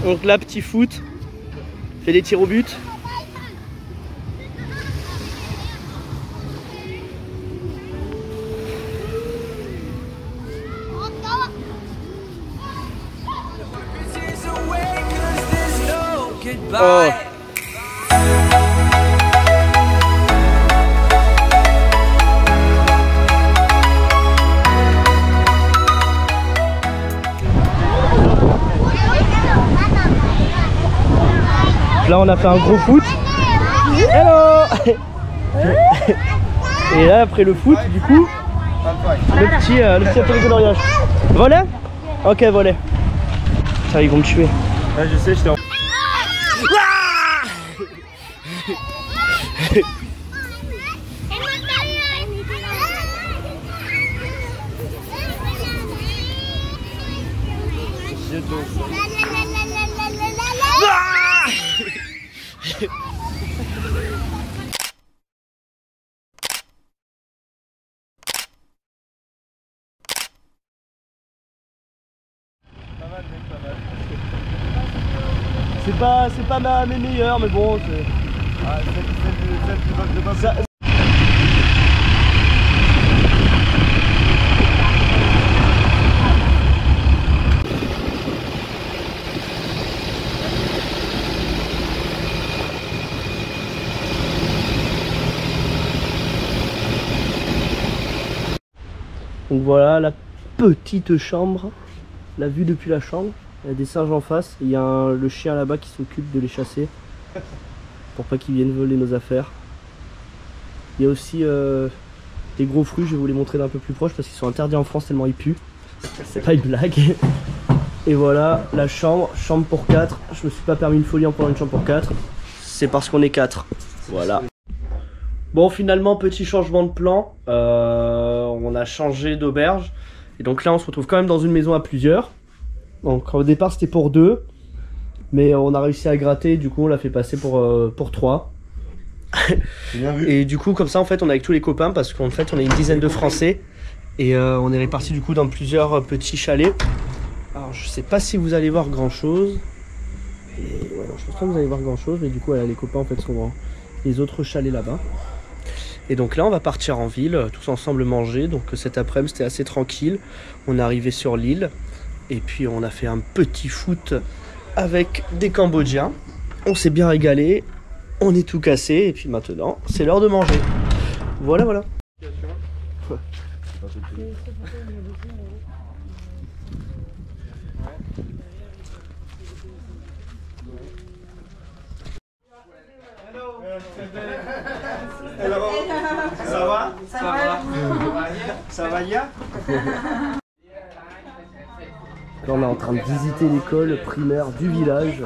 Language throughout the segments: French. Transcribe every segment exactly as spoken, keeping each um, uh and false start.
Donc là, petit foot. Fait des tirs au but. Oh. Là on a fait un gros foot. Hello. Et là après le foot du coup le petit euh, le petit atelier coloriage. Volet. Ok volet. Ça ils vont me tuer. Ouais je sais je t'ai en... C'est pas, c'est pas ma, mes meilleurs, mais bon, c'est... Ah, celle, celle, celle qui vote de Bob. Ça... Donc voilà la petite chambre, la vue depuis la chambre. Il y a des singes en face, il y a un, le chien là-bas qui s'occupe de les chasser pour pas qu'ils viennent voler nos affaires. Il y a aussi euh, des gros fruits, je vais vous les montrer d'un peu plus proche parce qu'ils sont interdits en France tellement ils puent. C'est pas une blague. Et voilà la chambre, chambre pour quatre. Je me suis pas permis une folie en prenant une chambre pour quatre. C'est parce qu'on est quatre. Voilà. Bon finalement petit changement de plan. Euh, on a changé d'auberge. Et donc là on se retrouve quand même dans une maison à plusieurs. Donc au départ c'était pour deux, mais on a réussi à gratter, du coup on l'a fait passer pour, euh, pour trois. Bien vu. Et du coup comme ça en fait on est avec tous les copains parce qu'en fait on est une dizaine de Français. Et euh, on est répartis du coup dans plusieurs petits chalets. Alors je sais pas si vous allez voir grand chose. Et, ouais, non, je pense pas que vous allez voir grand chose, mais du coup voilà, les copains en fait sont dans les autres chalets là-bas. Et donc là on va partir en ville, tous ensemble manger. Donc cet après-midi c'était assez tranquille. On est arrivé sur l'île. Et puis on a fait un petit foot avec des Cambodgiens. On s'est bien régalé. On est tout cassé. Et puis maintenant, c'est l'heure de manger. Voilà, voilà. Hello. Ça va? Ça va? Ça va bien? Là on est en train de visiter l'école primaire du village.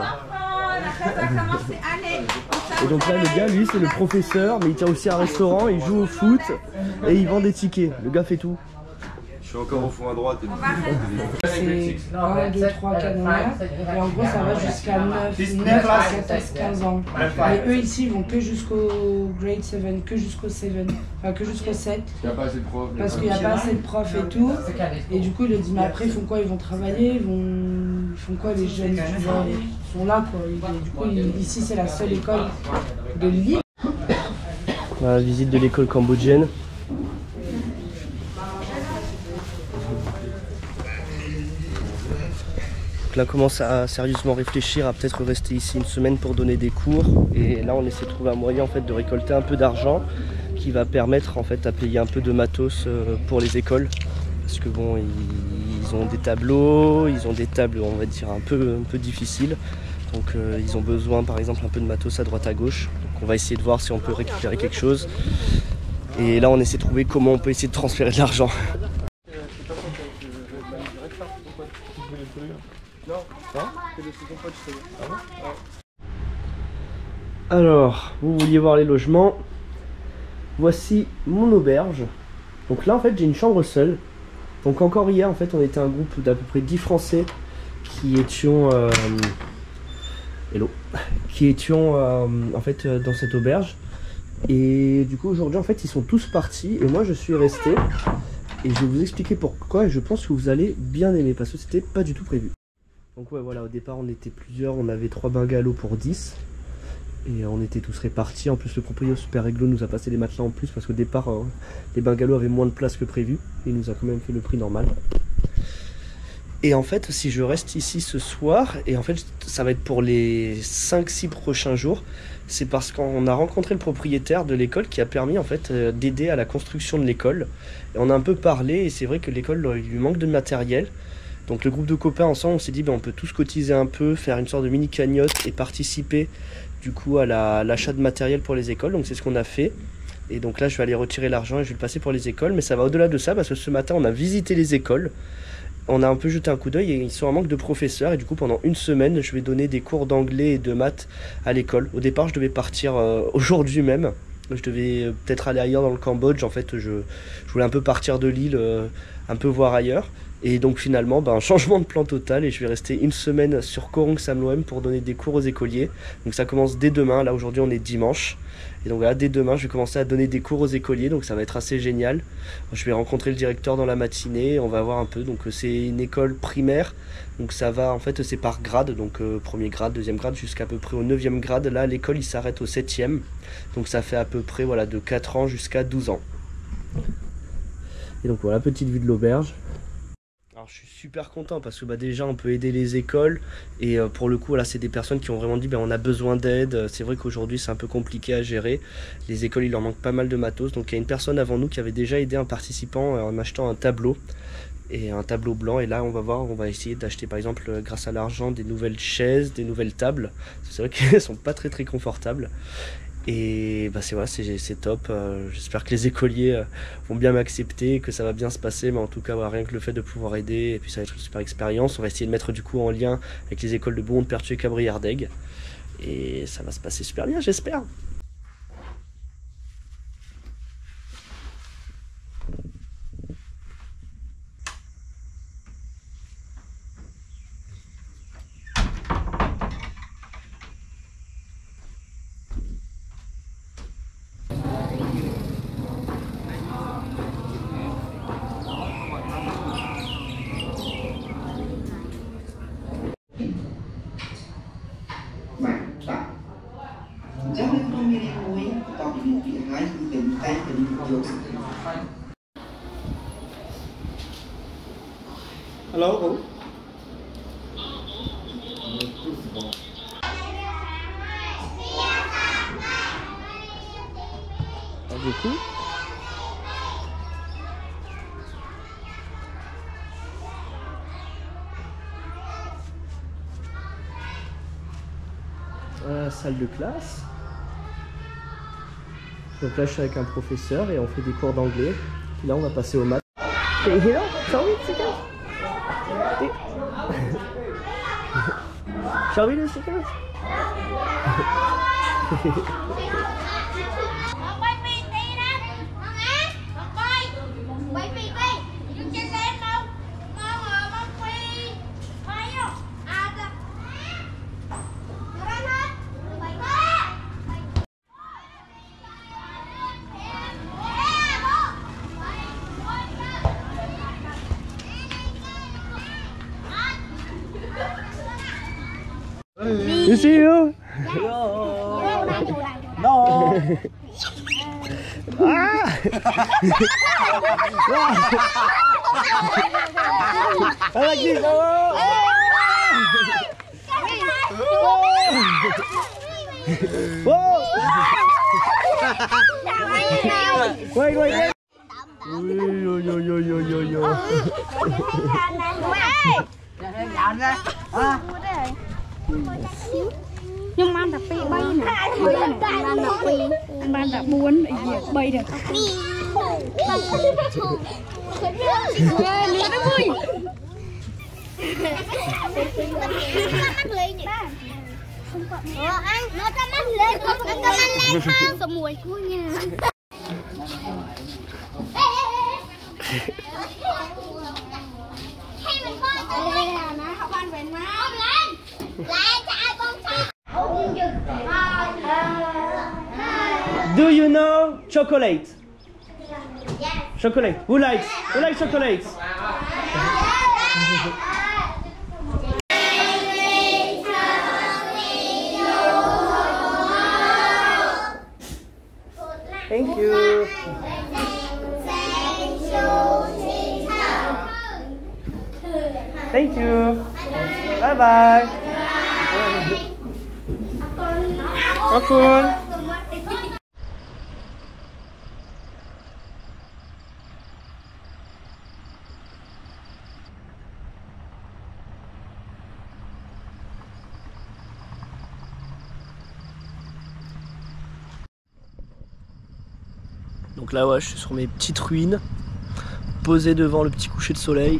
Et donc là le gars lui c'est le professeur, mais il tient aussi un restaurant, il joue au foot et il vend des tickets. Le gars fait tout. Je suis encore au fond à droite. C'est un, deux, trois, quatre, et en gros ça va jusqu'à neuf, quatorze, quinze ans. Et eux ici ils vont que jusqu'au grade sept, que jusqu'au sept, enfin que jusqu'au sept. Parce qu'il n'y a pas assez de profs et tout. Et du coup il a dit mais après ils font quoi? Ils vont travailler, ils vont, ils font quoi les jeunes? Tu vois, ils sont là quoi. Et du coup ils, ici c'est la seule école de l'île. La visite de l'école cambodgienne. Donc là on commence à sérieusement réfléchir à peut-être rester ici une semaine pour donner des cours. Et là on essaie de trouver un moyen en fait de récolter un peu d'argent qui va permettre en fait à payer un peu de matos pour les écoles. Parce que bon ils ont des tableaux, ils ont des tables on va dire un peu, un peu difficiles. Donc euh, ils ont besoin par exemple un peu de matos à droite à gauche. Donc on va essayer de voir si on peut récupérer quelque chose. Et là on essaie de trouver comment on peut essayer de transférer de l'argent. Alors, vous vouliez voir les logements. Voici mon auberge. Donc là en fait j'ai une chambre seule. Donc encore hier en fait on était un groupe d'à peu près dix Français qui étions euh, hello, qui étions euh, en fait euh, dans cette auberge. Et du coup aujourd'hui en fait ils sont tous partis et moi je suis resté. Et je vais vous expliquer pourquoi et je pense que vous allez bien aimer parce que c'était pas du tout prévu. Donc ouais voilà, au départ on était plusieurs, on avait trois bungalows pour dix. Et on était tous répartis. En plus le propriétaire super réglo nous a passé des matelas en plus parce qu'au départ euh, les bungalows avaient moins de place que prévu. Et il nous a quand même fait le prix normal. Et en fait si je reste ici ce soir, et en fait ça va être pour les cinq six prochains jours, c'est parce qu'on a rencontré le propriétaire de l'école qui a permis en fait euh, d'aider à la construction de l'école. Et on a un peu parlé et c'est vrai que l'école il lui manque de matériel. Donc le groupe de copains ensemble on s'est dit ben, on peut tous cotiser un peu, faire une sorte de mini cagnotte et participer du coup à l'achat la, de matériel pour les écoles. Donc c'est ce qu'on a fait. Et donc là je vais aller retirer l'argent et je vais le passer pour les écoles. Mais ça va au-delà de ça parce que ce matin on a visité les écoles. On a un peu jeté un coup d'œil et ils sont en manque de professeurs. Et du coup pendant une semaine je vais donner des cours d'anglais et de maths à l'école. Au départ je devais partir euh, aujourd'hui même. Je devais euh, peut-être aller ailleurs dans le Cambodge. En fait je, je voulais un peu partir de l'île, euh, un peu voir ailleurs. Et donc finalement, ben, changement de plan total et je vais rester une semaine sur Koh Rong Sam Loem pour donner des cours aux écoliers. Donc ça commence dès demain, là aujourd'hui on est dimanche. Et donc voilà, dès demain je vais commencer à donner des cours aux écoliers, donc ça va être assez génial. Je vais rencontrer le directeur dans la matinée, on va voir un peu. Donc c'est une école primaire, donc ça va en fait c'est par grade, donc euh, premier grade, deuxième grade jusqu'à peu près au neuvième grade. Là l'école il s'arrête au septième, donc ça fait à peu près voilà, de quatre ans jusqu'à douze ans. Et donc voilà, petite vue de l'auberge. Alors je suis super content parce que bah, déjà on peut aider les écoles et euh, pour le coup là c'est des personnes qui ont vraiment dit bah, on a besoin d'aide. C'est vrai qu'aujourd'hui c'est un peu compliqué à gérer, les écoles il leur manque pas mal de matos, donc il y a une personne avant nous qui avait déjà aidé un participant en achetant un tableau et un tableau blanc, et là on va voir, on va essayer d'acheter par exemple grâce à l'argent des nouvelles chaises, des nouvelles tables. C'est vrai qu'elles sont pas très très confortables. Et bah c'est voilà, c'est top, euh, j'espère que les écoliers euh, vont bien m'accepter, que ça va bien se passer, mais en tout cas voilà, rien que le fait de pouvoir aider, et puis ça va être une super expérience. On va essayer de mettre du coup en lien avec les écoles de Bourg, de Pertuis et Cabrières-Daigle, et ça va se passer super bien, j'espère. Hello. Alors, du coup, voilà la salle de classe. Donc là je suis avec un professeur et on fait des cours d'anglais. Là on va passer au maths. Et là, Charlie, c'est quoi? Charlie, c'est quoi? You see you? No. Ah! I like this. Whoa! Wait, wait, wait. Yo, yo, yo, yo, yo, yo. Nhưng mà ăn tập bay nè, ăn tập bay, ăn tập buôn, bay được. Lừa nó vui. Ủa ăn, nó cho mắt lên, không cho mắt lên không, sợ mùi của nha. Hay mình coi đây là nó học ăn về má. Lên, lại chạy con sao? Do you know chocolate? Yes. Chocolate. Who likes? Who likes chocolate? Bye bye. Cool. Donc là ouais, je suis sur mes petites ruines, posé devant le petit coucher de soleil.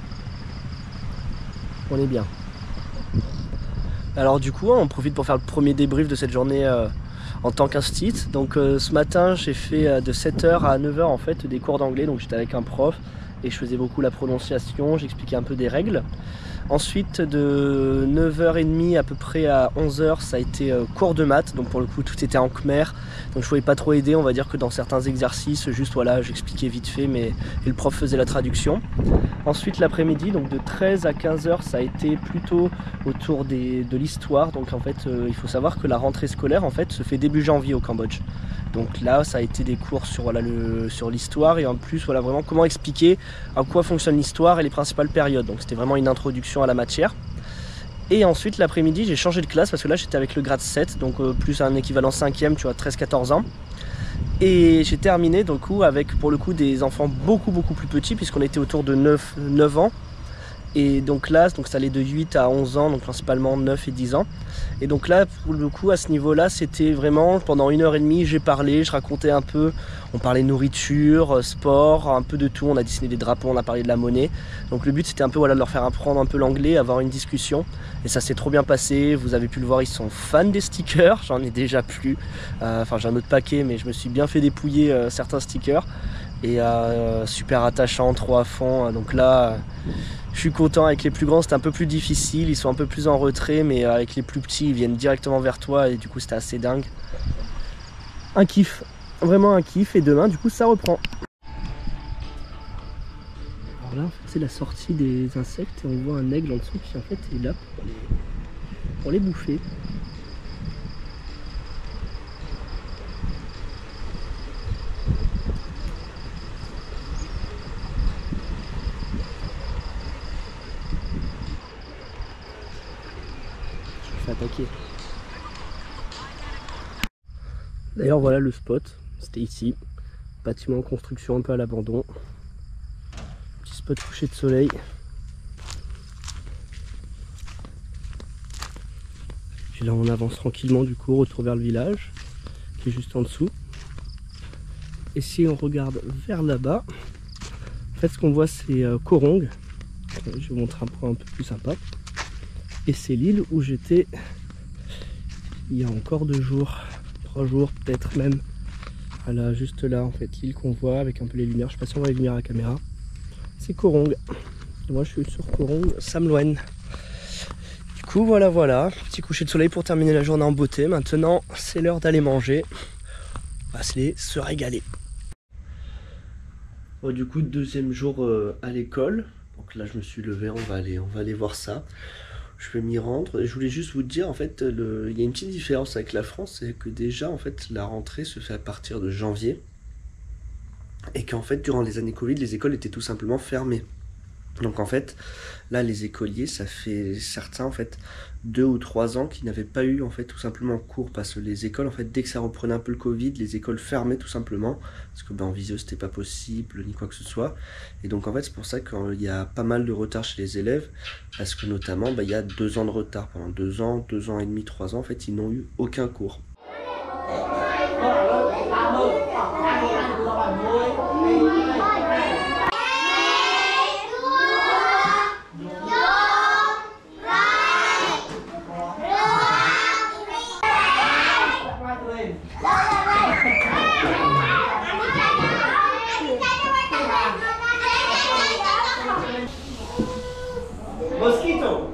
On est bien. Alors du coup, on profite pour faire le premier débrief de cette journée euh, en tant qu'instit. Donc euh, ce matin, j'ai fait euh, de sept heures à neuf heures en fait des cours d'anglais. Donc j'étais avec un prof et je faisais beaucoup la prononciation, j'expliquais un peu des règles. Ensuite de neuf heures trente à peu près à onze heures, ça a été euh, cours de maths. Donc pour le coup, tout était en khmer. Donc je ne pouvais pas trop aider, on va dire que dans certains exercices, juste voilà, j'expliquais vite fait, mais et le prof faisait la traduction. Ensuite l'après-midi, donc de treize à quinze heures, ça a été plutôt autour des, de l'histoire. Donc en fait, euh, il faut savoir que la rentrée scolaire en fait se fait début janvier au Cambodge. Donc là, ça a été des cours sur voilà, le, sur l'histoire et en plus voilà vraiment comment expliquer à quoi fonctionne l'histoire et les principales périodes. Donc c'était vraiment une introduction à la matière. Et ensuite l'après-midi, j'ai changé de classe parce que là j'étais avec le grade sept, donc euh, plus un équivalent cinquième, tu vois, treize quatorze ans. Et j'ai terminé donc avec pour le coup des enfants beaucoup beaucoup plus petits puisqu'on était autour de neuf, neuf ans. Et donc là, donc ça allait de huit à onze ans, donc principalement neuf et dix ans. Et donc là, pour le coup, à ce niveau-là, c'était vraiment, pendant une heure et demie, j'ai parlé, je racontais un peu, on parlait nourriture, sport, un peu de tout, on a dessiné des drapeaux, on a parlé de la monnaie. Donc le but, c'était un peu voilà, de leur faire apprendre un peu l'anglais, avoir une discussion. Et ça s'est trop bien passé, vous avez pu le voir, ils sont fans des stickers, j'en ai déjà plus. Euh, enfin, j'ai un autre paquet, mais je me suis bien fait dépouiller euh, certains stickers. Et euh, super attachant, trop à fond, donc là... Euh, je suis content. Avec les plus grands c'était un peu plus difficile, ils sont un peu plus en retrait, mais avec les plus petits ils viennent directement vers toi et du coup c'était assez dingue. Un kiff, vraiment un kiff, et demain du coup ça reprend. Alors là en fait c'est la sortie des insectes et on voit un aigle en dessous qui en fait est là pour les, pour les bouffer. Attaquer. D'ailleurs voilà le spot, c'était ici, bâtiment en construction un peu à l'abandon, petit spot coucher de soleil. Puis là on avance tranquillement du coup, retour vers le village qui est juste en dessous. Et si on regarde vers là-bas, en fait ce qu'on voit c'est euh, Koh Rong. Je vais vous montrer un point un peu plus sympa. Et c'est l'île où j'étais il y a encore deux jours, trois jours peut-être même. Voilà, juste là en fait, l'île qu'on voit avec un peu les lumières. Je sais pas si on voit les lumières à la caméra. C'est Koh Rong. Et moi je suis sur Koh Rong, Sam Loen. Du coup voilà voilà, petit coucher de soleil pour terminer la journée en beauté. Maintenant c'est l'heure d'aller manger. On va se les se régaler. Bon, du coup deuxième jour euh, à l'école. Donc là je me suis levé, on va aller, on va aller voir ça. Je vais m'y rendre. Et je voulais juste vous dire, en fait, le... il y a une petite différence avec la France, c'est que déjà, en fait, la rentrée se fait à partir de janvier. Et qu'en fait, durant les années Covid, les écoles étaient tout simplement fermées. Donc en fait, là, les écoliers, ça fait certains, en fait, deux ou trois ans qu'ils n'avaient pas eu, en fait, tout simplement cours. Parce que les écoles, en fait, dès que ça reprenait un peu le Covid, les écoles fermaient tout simplement. Parce que ben, en visio, c'était pas possible, ni quoi que ce soit. Et donc en fait, c'est pour ça qu'il y a pas mal de retard chez les élèves. Parce que notamment, ben, il y a deux ans de retard. Pendant deux ans, deux ans et demi, trois ans, en fait, ils n'ont eu aucun cours. Mosquito.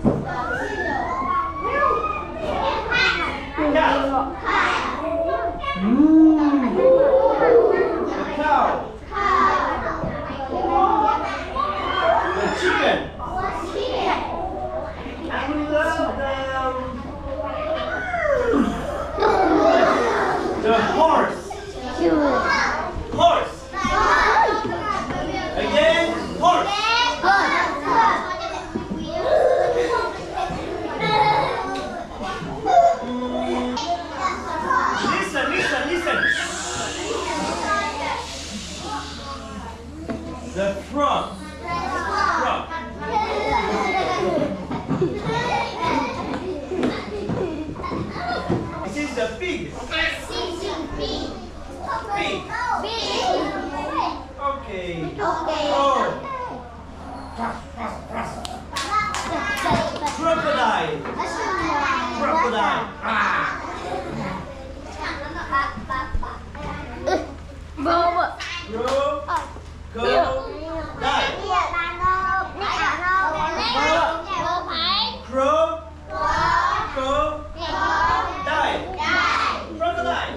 Okay. Okay. Oh. Crocodile. Crocodile. Ah. Bơ bơ. Go. Go. Die. Crow. Go. Die. Crocodile.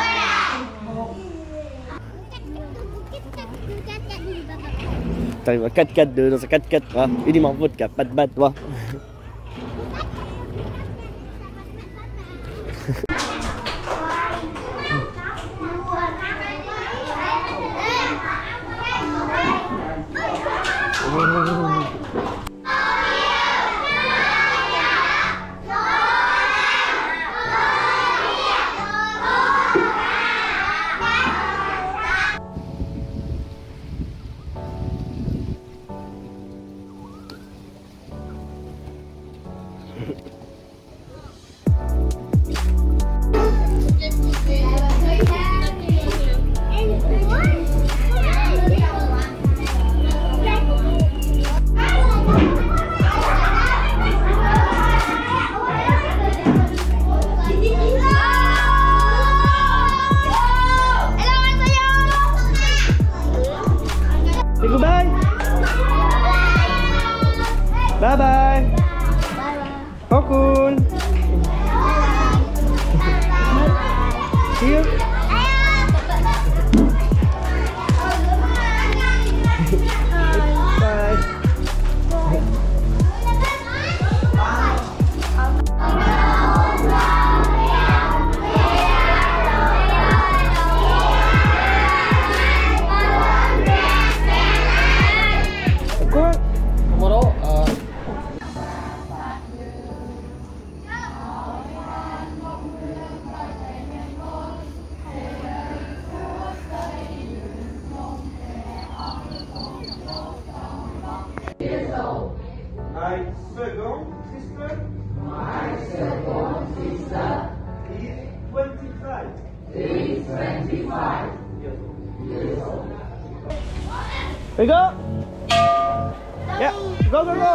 T'arrives à quatre quatre deux dans un quatre quatre, hein. Uniquement vodka, pas de batte, toi. Say goodbye. Bye bye. How cool. See you. Bye. Tomorrow, uh, My second sister. My second sister is twenty-five. Is twenty-five. Years old. Here you go. Yeah, go, go, go.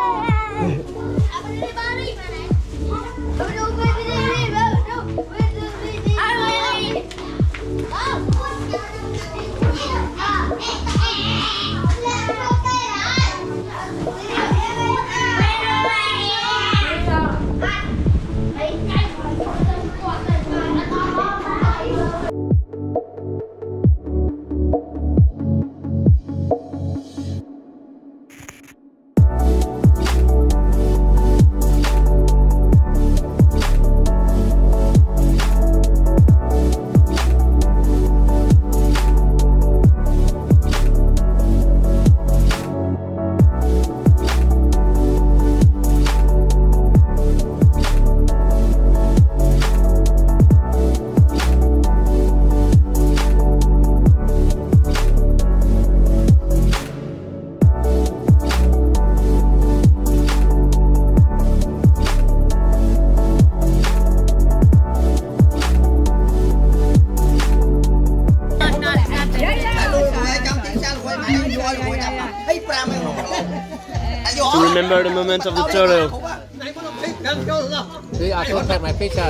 To remember the moment of the turtle. see, I don't take my picture.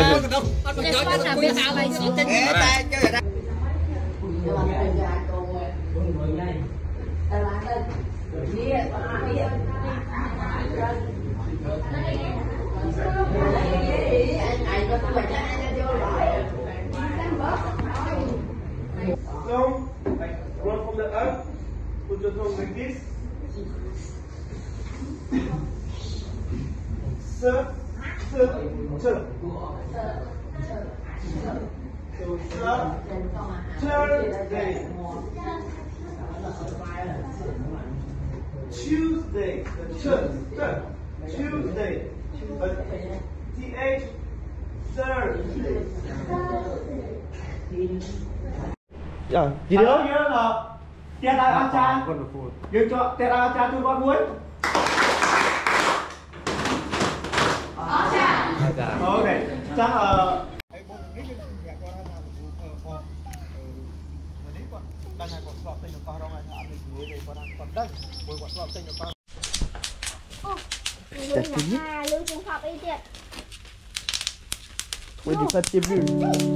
Tongue, like run from the up, put your tongue like this. Sir, sir, sir. So sir, Thursday, Tuesday, the church, church, Tuesday, but T H, Thursday. Dạ, gì đó nhớ là tia đại ba cha, giờ cho tia đại ba cha tôi con muối. Ok, chắc là Petit atelier. Trouver du papier bleu.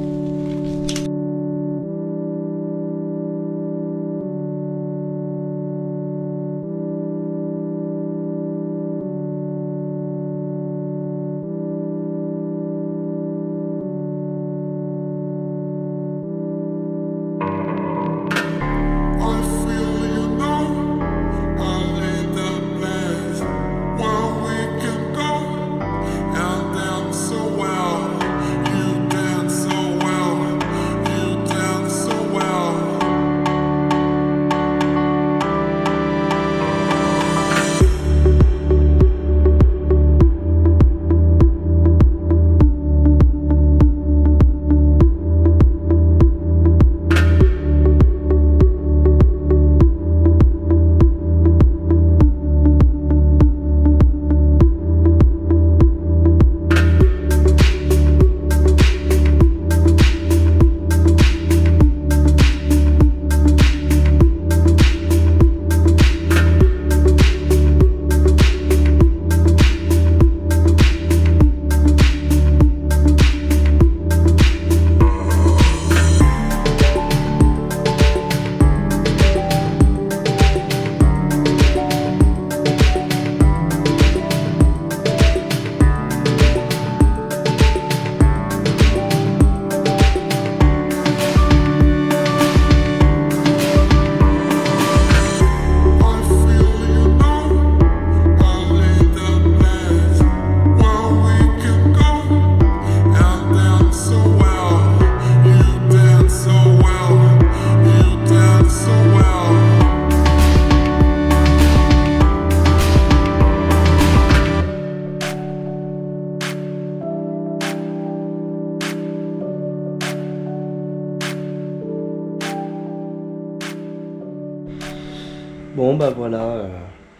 Bon bah voilà, euh,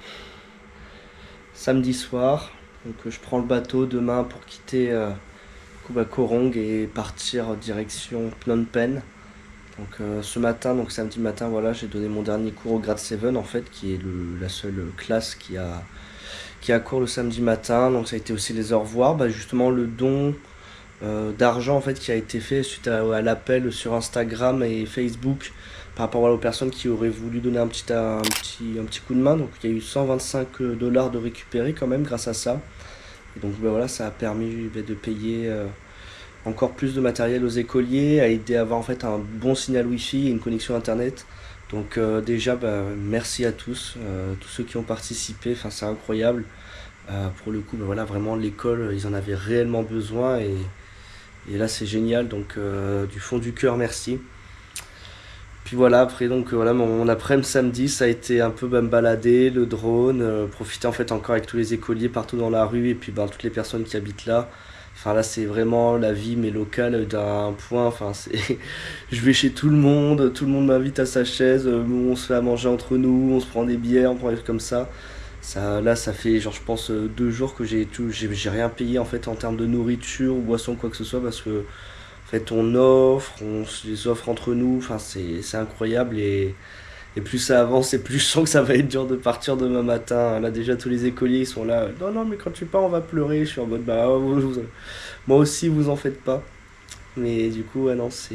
samedi soir, donc euh, je prends le bateau demain pour quitter euh, Korong et partir direction Phnom Penh. Donc euh, ce matin, donc samedi matin, voilà, j'ai donné mon dernier cours au grade sept en fait, qui est le, la seule classe qui a, qui a cours le samedi matin. Donc ça a été aussi les au revoir, bah, justement le don euh, d'argent en fait qui a été fait suite à, à l'appel sur Instagram et Facebook par rapport voilà, aux personnes qui auraient voulu donner un petit, un, petit, un petit coup de main. Donc il y a eu cent vingt-cinq dollars de récupérer quand même grâce à ça. Et donc bah, voilà, ça a permis bah, de payer euh, encore plus de matériel aux écoliers, à aider à avoir en fait un bon signal Wi-Fi et une connexion internet. Donc euh, déjà bah, merci à tous, euh, tous ceux qui ont participé, enfin c'est incroyable. Euh, pour le coup bah, voilà, vraiment l'école ils en avaient réellement besoin et, et là c'est génial, donc euh, du fond du cœur merci. Puis voilà, après donc voilà, mon après-midi samedi, ça a été un peu bah, me balader, le drone, euh, profiter en fait encore avec tous les écoliers partout dans la rue et puis bah, toutes les personnes qui habitent là. Enfin là c'est vraiment la vie mais locale d'un point, enfin c'est je vais chez tout le monde, tout le monde m'invite à sa chaise, on se fait à manger entre nous, on se prend des bières, on prend des trucs comme ça. Ça là ça fait genre je pense deux jours que j'ai tout j'ai rien payé en fait en termes de nourriture ou boisson quoi que ce soit parce que en fait on offre, on se les offre entre nous, enfin c'est incroyable et, et plus ça avance et plus je sens que ça va être dur de partir demain matin. Là déjà tous les écoliers ils sont là, non non mais quand tu pars on va pleurer, je suis en mode bah vous, vous, moi aussi vous en faites pas. Mais du coup ouais non c'est...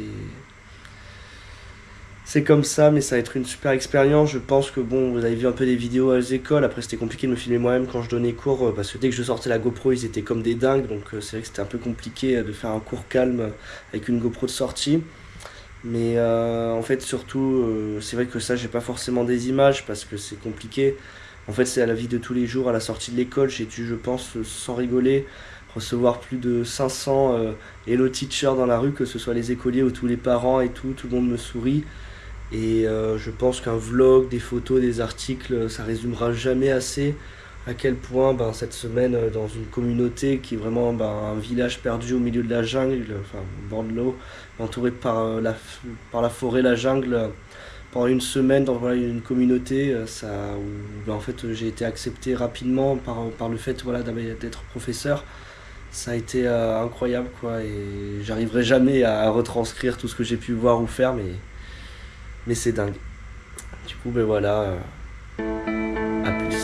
C'est comme ça, mais ça va être une super expérience. Je pense que bon, vous avez vu un peu des vidéos à l'école. Après, c'était compliqué de me filmer moi-même quand je donnais cours parce que dès que je sortais la GoPro, ils étaient comme des dingues. Donc, c'est vrai que c'était un peu compliqué de faire un cours calme avec une GoPro de sortie. Mais euh, en fait, surtout, euh, c'est vrai que ça, j'ai pas forcément des images parce que c'est compliqué. En fait, c'est à la vie de tous les jours, à la sortie de l'école. J'ai dû, je pense, sans rigoler, recevoir plus de cinq cents euh, Hello Teacher dans la rue, que ce soit les écoliers ou tous les parents et tout. Tout le monde me sourit. Et euh, je pense qu'un vlog, des photos, des articles, ça résumera jamais assez à quel point ben, cette semaine dans une communauté qui est vraiment ben, un village perdu au milieu de la jungle, enfin au bord de l'eau, entouré par la, par la forêt, la jungle, pendant une semaine dans voilà, une communauté ça, où ben, en fait, j'ai été accepté rapidement par, par le fait voilà, d'être professeur. Ça a été euh, incroyable quoi, et j'arriverai jamais à retranscrire tout ce que j'ai pu voir ou faire, mais Mais c'est dingue. Du coup, ben voilà. Euh, à plus.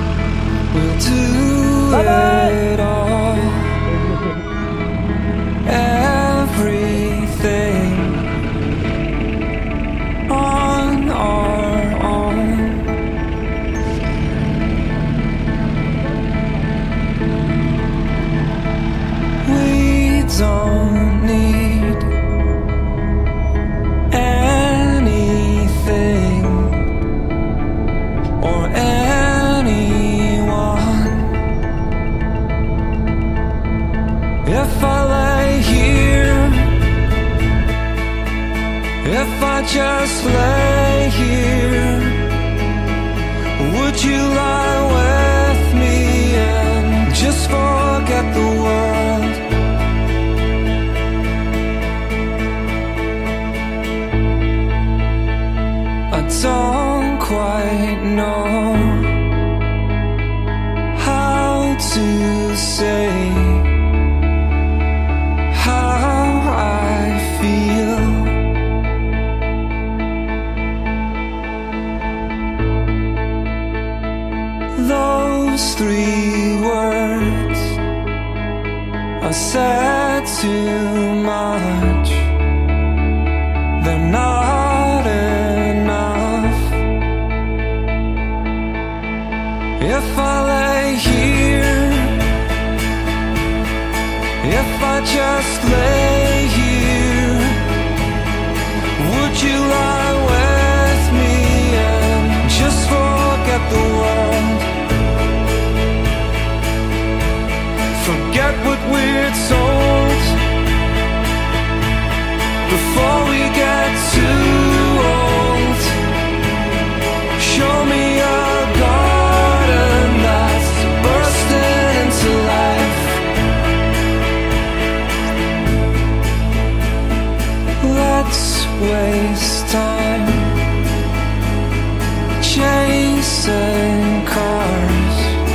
we'll do it all. Everything on our own. We don't need anything or anyone. If I lay here, if I just lay here, would you lie with me and just forget the world? I don't quite know how to say how I feel. Those three words I said too much. They're not enough. If I lay here, if I just lay here, would you lie with me and just forget the world? Forget what we're told before we get too old. Show me a garden that's bursting into life. Let's waste time chasing cars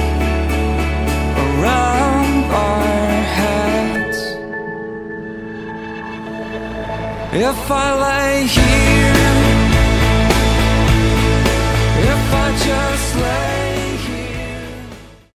around our heads. If I lay here